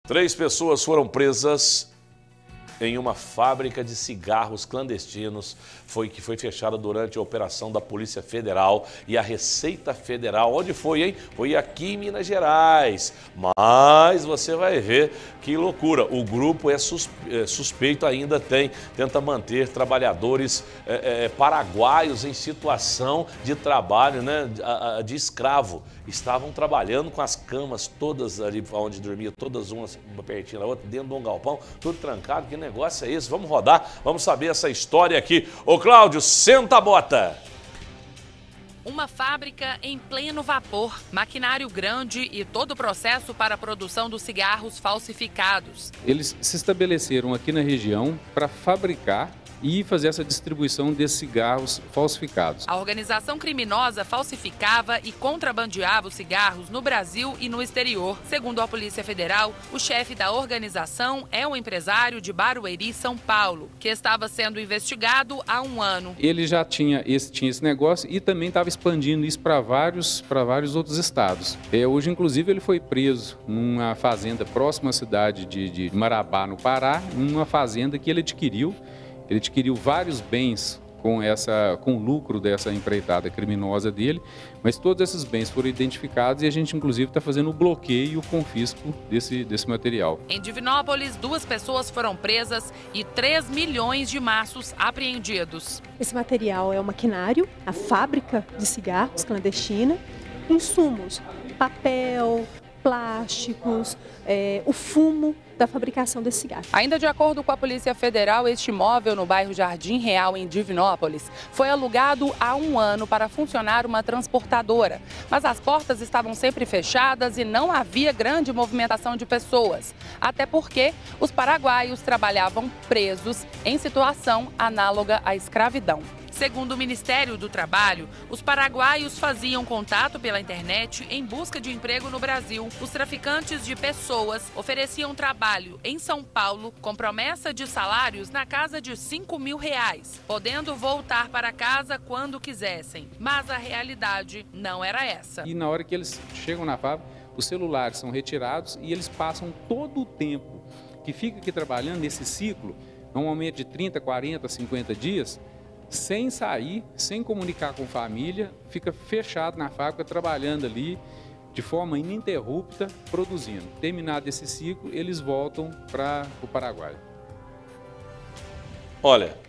Três pessoas foram presas em uma fábrica de cigarros clandestinos que foi fechada durante a operação da Polícia Federal e a Receita Federal. Onde foi, hein? Foi aqui em Minas Gerais. Mas você vai ver que loucura. O grupo é suspeito, ainda tenta manter trabalhadores paraguaios em situação de trabalho, né, de escravo. Estavam trabalhando com as camas todas ali onde dormia, todas uma pertinho da outra, dentro de um galpão, tudo trancado. Que negócio é esse? Vamos rodar, vamos saber essa história aqui. Ô Cláudio, senta a bota! Uma fábrica em pleno vapor, maquinário grande e todo o processo para a produção dos cigarros falsificados. Eles se estabeleceram aqui na região para fabricar e fazer essa distribuição desses cigarros falsificados. A organização criminosa falsificava e contrabandeava os cigarros no Brasil e no exterior. Segundo a Polícia Federal, o chefe da organização é um empresário de Barueri, São Paulo, que estava sendo investigado há um ano. Ele já tinha esse negócio e também estava expandindo isso para vários outros estados. Hoje, inclusive, ele foi preso numa fazenda próxima à cidade de Marabá, no Pará, numa fazenda que ele adquiriu. Ele adquiriu vários bens com o lucro dessa empreitada criminosa dele, mas todos esses bens foram identificados e a gente, inclusive, está fazendo o bloqueio e o confisco desse material. Em Divinópolis, 2 pessoas foram presas e 3 milhões de maços apreendidos. Esse material é o maquinário, a fábrica de cigarros clandestina, insumos, papel, plásticos, o fumo da fabricação desse cigarro. Ainda de acordo com a Polícia Federal, este imóvel no bairro Jardim Real, em Divinópolis, foi alugado há um ano para funcionar uma transportadora. Mas as portas estavam sempre fechadas e não havia grande movimentação de pessoas. Até porque os paraguaios trabalhavam presos em situação análoga à escravidão. Segundo o Ministério do Trabalho, os paraguaios faziam contato pela internet em busca de emprego no Brasil. Os traficantes de pessoas ofereciam trabalho em São Paulo com promessa de salários na casa de R$5.000, podendo voltar para casa quando quisessem. Mas a realidade não era essa. E na hora que eles chegam na fábrica, os celulares são retirados e eles passam todo o tempo que fica aqui trabalhando nesse ciclo, normalmente de 30, 40, 50 dias, sem sair, sem comunicar com a família, fica fechado na fábrica, trabalhando ali de forma ininterrupta, produzindo. Terminado esse ciclo, eles voltam para o Paraguai. Olha,